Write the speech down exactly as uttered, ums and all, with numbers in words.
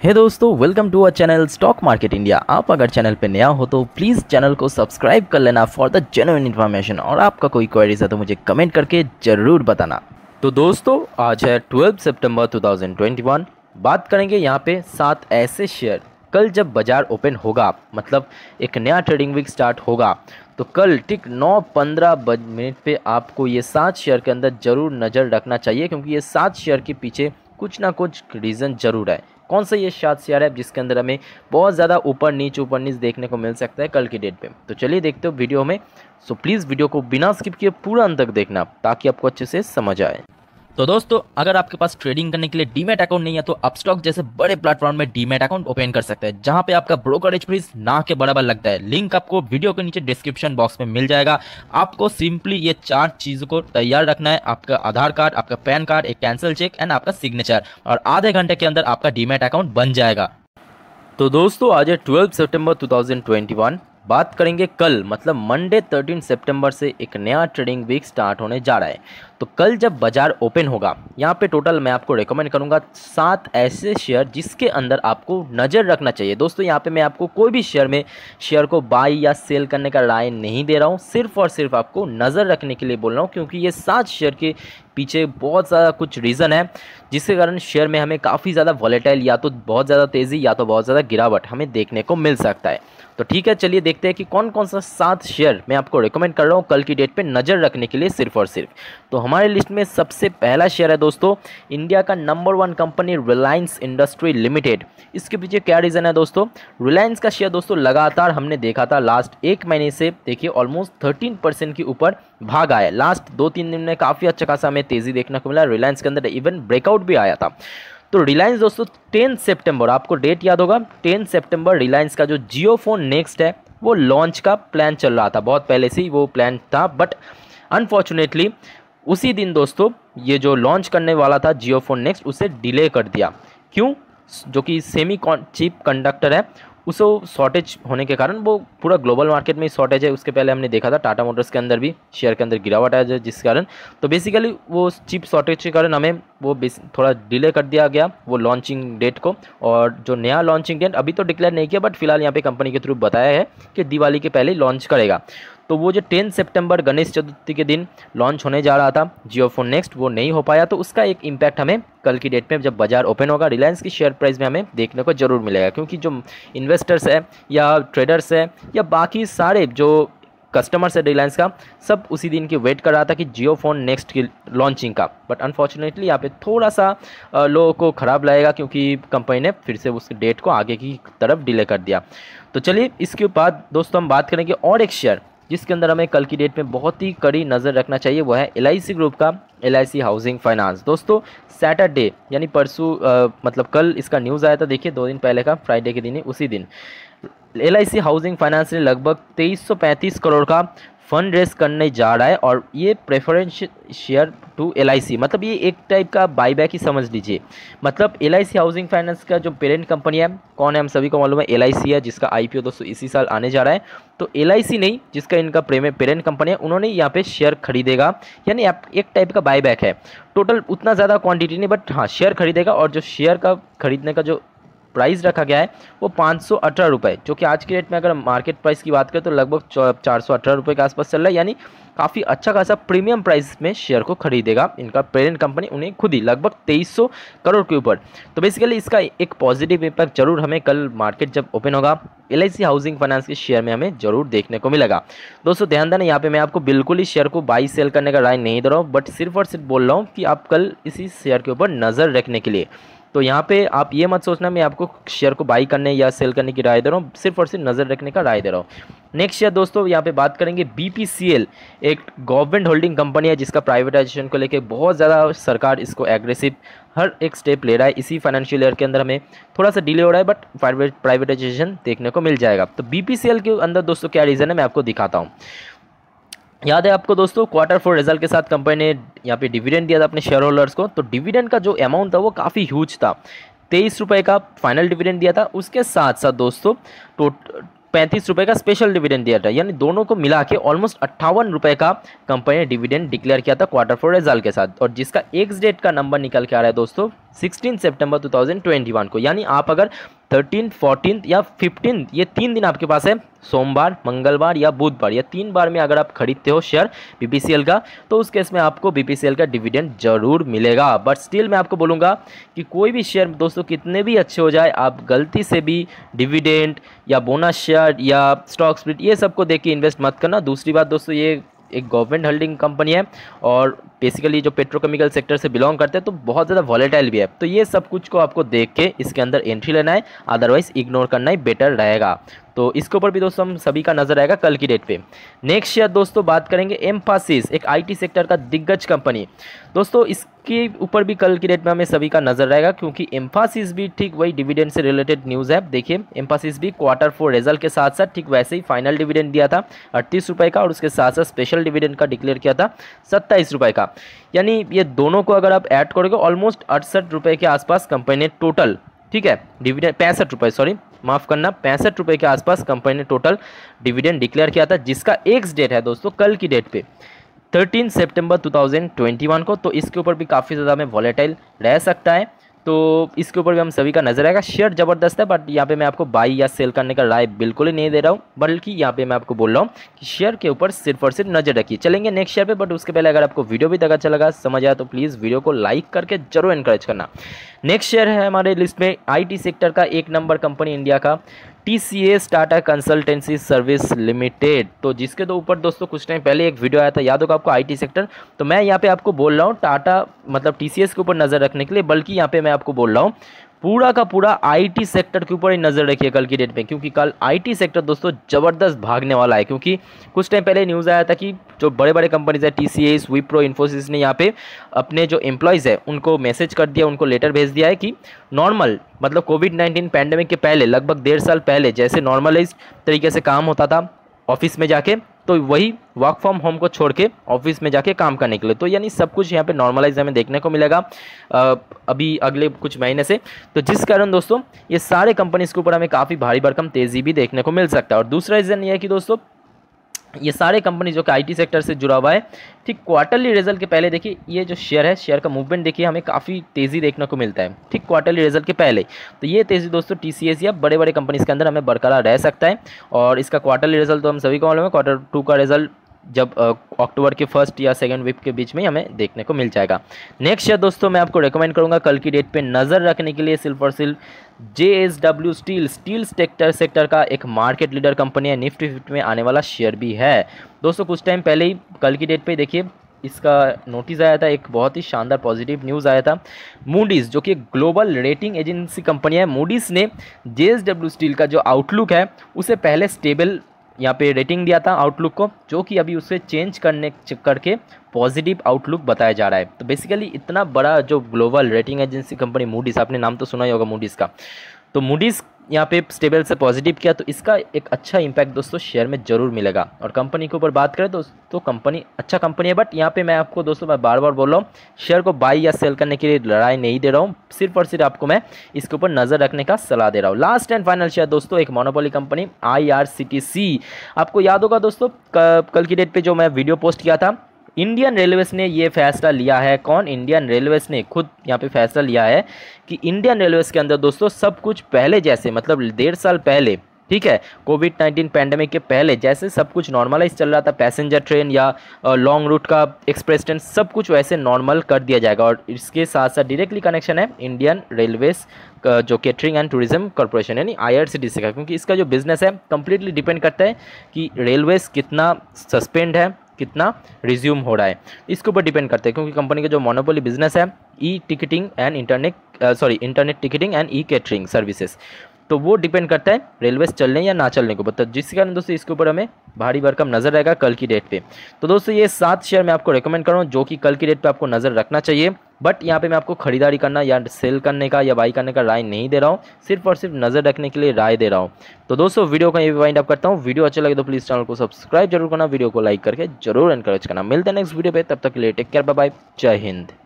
हे दोस्तों, welcome to our channel stock market India. आप अगर चैनल पे नया हो तो प्लीज़ चैनल को सब्सक्राइब कर लेना फॉर द जेन्युइन इन्फॉर्मेशन। और आपका कोई क्वेरीज है तो मुझे कमेंट करके ज़रूर बताना। तो दोस्तों, आज है ट्वेल्थ सितंबर टू थाउजेंड ट्वेंटी वन। बात करेंगे यहाँ पे सात ऐसे शेयर, कल जब बाजार ओपन होगा, मतलब एक नया ट्रेडिंग वीक स्टार्ट होगा, तो कल ठीक नौ पंद्रह मिनट पे आपको ये सात शेयर के अंदर ज़रूर नज़र रखना चाहिए, क्योंकि ये सात शेयर के पीछे कुछ ना कुछ रीज़न ज़रूर है। कौन सा ये सात शेयर है जिसके अंदर हमें बहुत ज़्यादा ऊपर नीच ऊपर नीच देखने को मिल सकता है कल की डेट पे। तो चलिए देखते हो वीडियो में। सो प्लीज़ वीडियो को बिना स्किप किए पूरा अंत तक देखना ताकि आपको अच्छे से समझ आए। तो दोस्तों, अगर आपके पास ट्रेडिंग करने के लिए डीमैट अकाउंट नहीं है तो अपस्टॉक जैसे बड़े प्लेटफॉर्म में डीमैट अकाउंट ओपन कर सकते हैं, जहां पे आपका ब्रोकरेज फीस ना के बराबर लगता है। लिंक आपको वीडियो के नीचे डिस्क्रिप्शन बॉक्स में मिल जाएगा। आपको सिंपली ये चार चीज़ों को तैयार रखना है: आपका आधार कार्ड, आपका पैन कार्ड, एक कैंसिल चेक एंड आपका सिग्नेचर, और आधे घंटे के अंदर आपका डीमैट अकाउंट बन जाएगा। तो दोस्तों, आज है ट्वेल्थ सितंबर टू थाउजेंड ट्वेंटी वन। बात करेंगे कल, मतलब मंडे थर्टीन सितंबर से एक नया ट्रेडिंग वीक स्टार्ट होने जा रहा है। तो कल जब बाजार ओपन होगा, यहाँ पे टोटल मैं आपको रेकमेंड करूँगा सात ऐसे शेयर जिसके अंदर आपको नज़र रखना चाहिए। दोस्तों, यहाँ पे मैं आपको कोई भी शेयर में शेयर को बाई या सेल करने का राय नहीं दे रहा हूँ, सिर्फ और सिर्फ आपको नज़र रखने के लिए बोल रहा हूँ, क्योंकि ये सात शेयर के पीछे बहुत ज़्यादा कुछ रीज़न है जिसके कारण शेयर में हमें काफ़ी ज़्यादा वॉलेटाइल, या तो बहुत ज़्यादा तेज़ी या तो बहुत ज़्यादा गिरावट हमें देखने को मिल सकता है। तो ठीक है, चलिए देखते हैं कि कौन कौन सा सात शेयर मैं आपको रेकमेंड कर रहा हूँ कल की डेट पे नज़र रखने के लिए सिर्फ और सिर्फ। तो हमारे लिस्ट में सबसे पहला शेयर है दोस्तों, इंडिया का number one company Reliance industry limited. इसके पीछे क्या रीज़न है दोस्तों? रिलायंस का शेयर दोस्तों लगातार हमने देखा था लास्ट एक महीने से, देखिए ऑलमोस्ट थर्टीन परसेंट के ऊपर भाग आया। लास्ट दो तीन दिन में काफ़ी अच्छा खासा हमें तेज़ी देखने को मिला। रिलायंस के अंदर इवन ब्रेकआउट भी आया था। तो रिलायंस दोस्तों टेन सितंबर, आपको डेट याद होगा, टेन सितंबर रिलायंस का जो जियो फोन नेक्स्ट है वो लॉन्च का प्लान चल रहा था। बहुत पहले से ही वो प्लान था, बट अनफॉर्चुनेटली उसी दिन दोस्तों ये जो लॉन्च करने वाला था जियो फोन नेक्स्ट, उसे डिले कर दिया। क्यों? जो कि सेमी चिप कंडक्टर है, उसे शॉर्टेज होने के कारण, वो पूरा ग्लोबल मार्केट में ही शॉर्टेज है। उसके पहले हमने देखा था टाटा मोटर्स के अंदर भी शेयर के अंदर गिरावट आया, जिस कारण तो बेसिकली वो चिप शॉर्टेज के कारण हमें वो थोड़ा डिले कर दिया गया वो लॉन्चिंग डेट को। और जो नया लॉन्चिंग डेट अभी तो डिक्लेयर नहीं किया, बट फिलहाल यहाँ पे कंपनी के थ्रू बताया है कि दिवाली के पहले लॉन्च करेगा। तो वो जो टेन सितंबर गणेश चतुर्थी के दिन लॉन्च होने जा रहा था जियो फोन नेक्स्ट, वो नहीं हो पाया। तो उसका एक इम्पैक्ट हमें कल की डेट में जब बाजार ओपन होगा रिलायंस की शेयर प्राइस में हमें देखने को जरूर मिलेगा, क्योंकि जो इन्वेस्टर्स है या ट्रेडर्स है या बाकी सारे जो कस्टमर्स है रिलायंस का, सब उसी दिन की वेट कर रहा था कि जियो फोन नेक्स्ट की लॉन्चिंग का। बट अनफॉर्चुनेटली यहाँ पे थोड़ा सा लोगों को ख़राब लगेगा, क्योंकि कंपनी ने फिर से उस डेट को आगे की तरफ डिले कर दिया। तो चलिए इसके बाद दोस्तों हम बात करेंगे और एक शेयर जिसके अंदर हमें कल की डेट में बहुत ही कड़ी नज़र रखना चाहिए, वो है एल आई सी ग्रुप का L I C housing finance. दोस्तों सैटरडे यानी परसों, मतलब कल इसका न्यूज़ आया था, देखिए दो दिन पहले का, फ्राइडे के दिन ही, उसी दिन L I C housing finance ने लगभग तेईस सौ पैंतीस करोड़ का फंड रेस करने जा रहा है। और ये preference share to L I C, मतलब ये एक टाइप का बाईबैक ही समझ लीजिए। मतलब L I C housing finance का जो पेरेंट कंपनी है, कौन है हम सभी को मालूम है, एल आई सी है, जिसका आई पी ओ दोस्तों इसी साल आने जा रहा है। तो एल आई सी नहीं, जिसका इनका पेरेंट कंपनी है, उन्होंने यहाँ पे शेयर खरीदेगा, यानी एक टाइप का बाईबैक है। टोटल उतना ज़्यादा क्वांटिटी नहीं, बट हाँ शेयर खरीदेगा। और जो शेयर का खरीदने का जो प्राइस रखा गया है वो पाँच सौ अठारह रुपये, जो कि आज की रेट में अगर मार्केट प्राइस की बात करें तो लगभग चार सौ अठारह रुपये के आसपास चल रहा है। यानी काफ़ी अच्छा खासा प्रीमियम प्राइस में शेयर को खरीदेगा इनका पेरेंट कंपनी, उन्हें खुद ही लगभग तेईस सौ करोड़ के ऊपर। तो बेसिकली इसका एक पॉजिटिव इम्पैक्ट जरूर हमें कल मार्केट जब ओपन होगा L I C housing finance के शेयर में हमें जरूर देखने को मिलेगा। दोस्तों ध्यान देना, यहाँ पे मैं आपको बिल्कुल ही शेयर को बाई सेल करने का राय नहीं दे रहा हूँ, बट सिर्फ और सिर्फ बोल रहा हूँ कि आप कल इसी शेयर के ऊपर नज़र रखने के लिए। तो यहाँ पे आप ये मत सोचना मैं आपको शेयर को बाई करने या सेल करने की राय दे रहा हूँ, सिर्फ और सिर्फ नज़र रखने का राय दे रहा हूँ। नेक्स्ट शेयर दोस्तों यहाँ पे बात करेंगे बी पी सी एल, एक गवर्नमेंट होल्डिंग कंपनी है जिसका प्राइवेटाइजेशन को लेकर बहुत ज़्यादा सरकार इसको एग्रेसिव हर एक स्टेप ले रहा है। इसी फाइनेंशियल ईयर के अंदर हमें थोड़ा सा डिले हो रहा है, बट प्राइवेटाइजेशन देखने को मिल जाएगा। तो बी पी सी एल के अंदर दोस्तों क्या रीज़न है मैं आपको दिखाता हूँ। याद है आपको दोस्तों, क्वार्टर फोर रिजल्ट के साथ कंपनी ने यहाँ पे डिविडेंड दिया था अपने शेयर होल्डर्स को। तो डिविडेंड का जो अमाउंट था वो काफ़ी ह्यूज था, तेईस रुपये का फाइनल डिविडेंड दिया था। उसके साथ साथ दोस्तों टोट पैंतीस रुपये का स्पेशल डिविडेंड दिया था, यानी दोनों को मिला के ऑलमोस्ट अट्ठावन रुपये का कंपनी ने डिविडेंड डिक्लेयर किया था क्वार्टर फोर रिजल्ट के साथ। और जिसका एक्स डेट का नंबर निकल के आ रहा है दोस्तों सिक्सटीन सितंबर टू थाउजेंड ट्वेंटी वन को। यानी आप अगर थर्टीन, फोर्टीन या फिफ्टीन, ये तीन दिन आपके पास है, सोमवार, मंगलवार या बुधवार, या तीन बार में अगर आप खरीदते हो शेयर बीपीसीएल का, तो उस केस में आपको बीपीसीएल का डिविडेंड जरूर मिलेगा। बट स्टिल मैं आपको बोलूँगा कि कोई भी शेयर दोस्तों कितने भी अच्छे हो जाए, आप गलती से भी डिविडेंड या बोनस शेयर या स्टॉक स्प्लिट ये सबको देख के इन्वेस्ट मत करना। दूसरी बात दोस्तों, ये एक गवर्नमेंट होल्डिंग कंपनी है और बेसिकली जो पेट्रोकेमिकल सेक्टर से बिलोंग करते हैं, तो बहुत ज़्यादा वॉलेटाइल भी है। तो ये सब कुछ को आपको देख के इसके अंदर एंट्री लेना है, अदरवाइज इग्नोर करना ही बेटर रहेगा। तो इसके ऊपर भी दोस्तों हम सभी का नजर रहेगा कल की डेट पे। नेक्स्ट शेयर दोस्तों बात करेंगे एम्फासिस, एक आईटी सेक्टर का दिग्गज कंपनी। दोस्तों इसके ऊपर भी कल की डेट में हमें सभी का नजर रहेगा, क्योंकि एम्फासिस भी ठीक वही डिविडेंड से रिलेटेड न्यूज़ है। देखिए एम्फासिस भी क्वार्टर फोर रिजल्ट के साथ साथ ठीक वैसे ही फाइनल डिविडेंड दिया था अड़तीस रुपये का, और उसके साथ साथ स्पेशल डिविडेंड का डिक्लेयर किया था सत्ताईस रुपये का। यानी ये दोनों को अगर आप ऐड करोगे ऑलमोस्ट अड़सठ रुपये के आसपास कंपनी ने टोटल, ठीक है, डिविडेंड पैंसठ रुपये सॉरी माफ़ करना पैंसठ रुपये के आसपास कंपनी ने टोटल डिविडेंड डिक्लेयर किया था, जिसका एक्स डेट है दोस्तों कल की डेट पे थर्टीन सितंबर टू थाउजेंड ट्वेंटी वन को। तो इसके ऊपर भी काफ़ी ज़्यादा में वॉलेटाइल रह सकता है, तो इसके ऊपर भी हम सभी का नजर आएगा। शेयर ज़बरदस्त है, बट यहाँ पे मैं आपको बाई या सेल करने का राय बिल्कुल ही नहीं दे रहा हूँ, बल्कि यहाँ पे मैं आपको बोल रहा हूँ कि शेयर के ऊपर सिर्फ और सिर्फ नजर रखिए। चलेंगे नेक्स्ट शेयर पे, बट उसके पहले अगर आपको वीडियो भी तक अच्छा लगा, समझ आया, तो प्लीज़ वीडियो को लाइक करके जरूर एनकरेज करना। नेक्स्ट शेयर है हमारे लिस्ट में आईटी सेक्टर का एक नंबर कंपनी इंडिया का TCS Tata consultancy service limited. तो जिसके तो ऊपर दोस्तों कुछ टाइम पहले एक वीडियो आया था, याद होगा आपको, आईटी सेक्टर। तो मैं यहाँ पे आपको बोल रहा हूँ टाटा मतलब टीसीएस के ऊपर नज़र रखने के लिए, बल्कि यहाँ पे मैं आपको बोल रहा हूँ पूरा का पूरा आईटी सेक्टर के ऊपर ही नज़र रखिए कल की डेट में, क्योंकि कल आईटी सेक्टर दोस्तों ज़बरदस्त भागने वाला है। क्योंकि कुछ टाइम पहले न्यूज़ आया था कि जो बड़े बड़े कंपनीज है टीसीएस, विप्रो, इन्फोसिस ने यहाँ पे अपने जो एम्प्लॉयज़ है उनको मैसेज कर दिया, उनको लेटर भेज दिया है कि नॉर्मल मतलब कोविड नाइन्टीन पैंडेमिक के पहले लगभग डेढ़ साल पहले जैसे नॉर्मलाइज तरीके से काम होता था ऑफिस में जाके, तो वही वर्क फ्रॉम होम को छोड़ के ऑफिस में जाके काम करने के लिए। तो यानी सब कुछ यहाँ पे नॉर्मलाइज हमें देखने को मिलेगा अभी अगले कुछ महीने से। तो जिस कारण दोस्तों ये सारे कंपनीज के ऊपर हमें काफ़ी भारी भरकम तेज़ी भी देखने को मिल सकता है। और दूसरा रीज़न ये है कि दोस्तों ये सारे कंपनी जो कि आईटी सेक्टर से जुड़ा हुआ है, ठीक क्वार्टरली रिजल्ट के पहले देखिए ये जो शेयर है, शेयर का मूवमेंट देखिए हमें काफ़ी तेज़ी देखने को मिलता है ठीक क्वार्टरली रिजल्ट के पहले। तो ये तेज़ी दोस्तों टीसीएस या बड़े बड़े कंपनीज के अंदर हमें बरकरार रह सकता है। और इसका क्वार्टरली रिजल्ट तो हम सभी को मालूम है, क्वार्टर टू का रिजल्ट जब अक्टूबर के फर्स्ट या सेकंड वीक के बीच में हमें देखने को मिल जाएगा। नेक्स्ट शेयर दोस्तों मैं आपको रेकमेंड करूंगा कल की डेट पे नज़र रखने के लिए, सिर्फ और सिर्फ JSW steel steel sector sector का एक मार्केट लीडर कंपनी है, निफ्टी फिफ्टी में आने वाला शेयर भी है दोस्तों। कुछ टाइम पहले ही कल की डेट पे देखिए इसका नोटिस आया था, एक बहुत ही शानदार पॉजिटिव न्यूज़ आया था। मूडीज़ जो कि ग्लोबल रेटिंग एजेंसी कंपनी है, मूडीज़ ने जेएसडब्ल्यू स्टील का जो आउटलुक है उसे पहले स्टेबल यहाँ पे रेटिंग दिया था आउटलुक को, जो कि अभी उसे चेंज करने करके पॉजिटिव आउटलुक बताया जा रहा है। तो बेसिकली इतना बड़ा जो global rating agency company Moody's, आपने नाम तो सुना ही होगा मूडीज़ का, तो मूडीज़ यहाँ पे स्टेबल से पॉजिटिव किया, तो इसका एक अच्छा इंपैक्ट दोस्तों शेयर में जरूर मिलेगा। और कंपनी के ऊपर बात करें तो तो कंपनी अच्छा कंपनी है, बट यहाँ पे मैं आपको दोस्तों मैं बार बार बोल रहा हूँ शेयर को बाई या सेल करने के लिए लड़ाई नहीं दे रहा हूँ, सिर्फ और सिर्फ आपको मैं इसके ऊपर नज़र रखने का सलाह दे रहा हूँ। लास्ट एंड फाइनल शेयर दोस्तों एक मोनोपोली कंपनी आईआरसीटीसी। आपको याद होगा दोस्तों कल की डेट पर जो मैं वीडियो पोस्ट किया था, इंडियन रेलवेज ने ये फैसला लिया है, कौन, इंडियन रेलवेज ने खुद यहाँ पे फैसला लिया है कि इंडियन रेलवेज के अंदर दोस्तों सब कुछ पहले जैसे, मतलब डेढ़ साल पहले, ठीक है, कोविड नाइन्टीन पैंडेमिक के पहले जैसे सब कुछ नॉर्मलाइज चल रहा था, पैसेंजर ट्रेन या लॉन्ग रूट का एक्सप्रेस ट्रेन सब कुछ वैसे नॉर्मल कर दिया जाएगा। और इसके साथ साथ डायरेक्टली कनेक्शन है इंडियन रेलवेज जो केटरिंग एंड टूरिज्म कॉर्पोरेशन यानी आईआरसीटीसी का, क्योंकि इसका जो बिजनेस है कंप्लीटली डिपेंड करता है कि रेलवेज कितना सस्पेंड है, कितना रिज्यूम हो रहा है, इसके ऊपर डिपेंड करता है। क्योंकि कंपनी का जो मोनोपोली बिजनेस है e ticketing and internet sorry internet ticketing and e catering services, तो वो डिपेंड करता है रेलवेज चलने या ना चलने को, मतलब जिसके कारण दोस्तों इसके ऊपर हमें भारी भरकम नजर रहेगा कल की डेट पे। तो दोस्तों ये सात शेयर मैं आपको रेकमेंड कर रहा हूँ जो कि कल की डेट पे आपको नजर रखना चाहिए, बट यहाँ पे मैं आपको खरीदारी करना या सेल करने का या बाई करने का राय नहीं दे रहा हूँ, सिर्फ और सिर्फ नजर रखने के लिए राय दे रहा हूँ। तो दोस्तों वीडियो को ये वाइंड अप करता हूँ। वीडियो अच्छा लगे तो प्लीज चैनल को सब्सक्राइब जरूर करना, वीडियो को लाइक करके जरूर एनकरेज करना। मिलते हैं नेक्स्ट वीडियो पे, तब तक के लिए टेक केयर, बाय बाय, जय हिंद।